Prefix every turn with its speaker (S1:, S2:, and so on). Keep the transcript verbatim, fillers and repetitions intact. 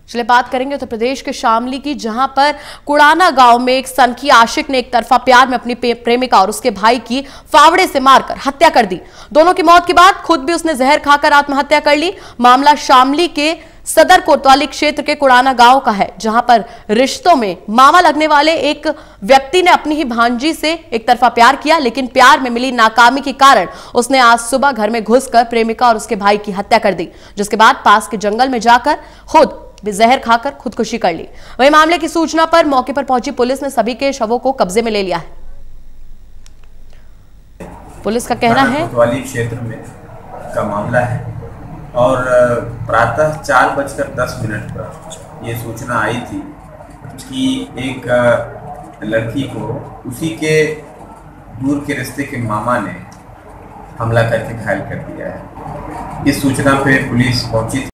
S1: चलिए बात करेंगे उत्तर प्रदेश के शामली की, जहां पर कुड़ाना गांव में एक सनकी आशिक ने एक तरफा प्यार में अपनी प्रेमिका और उसके भाई की फावड़े से मारकर हत्या कर दी। दोनों की मौत के बाद खुद भी उसने जहर खाकर आत्महत्या कर ली। मामला शामली के सदर कोतवाली क्षेत्र के कुड़ाना गांव का है, जहां पर रिश्तों में मामा लगने वाले एक व्यक्ति ने अपनी ही भांजी से एक तरफा प्यार किया, लेकिन प्यार में मिली नाकामी के कारण उसने आज सुबह घर में घुसकर प्रेमिका और उसके भाई की हत्या कर दी, जिसके बाद पास के जंगल में जाकर खुद जहर खाकर खुदकुशी कर ली। वहीं मामले की सूचना पर मौके पर पहुंची पुलिस ने सभी के शवों को कब्जे में ले लिया है। पुलिस का कहना है
S2: कोतवाली क्षेत्र में का मामला है और प्रातः चार बजकर दस मिनट पर यह सूचना आई थी कि एक लड़की को उसी के दूर के रिश्ते के मामा ने हमला करके घायल कर दिया है। इस सूचना पे पुलिस पहुंची।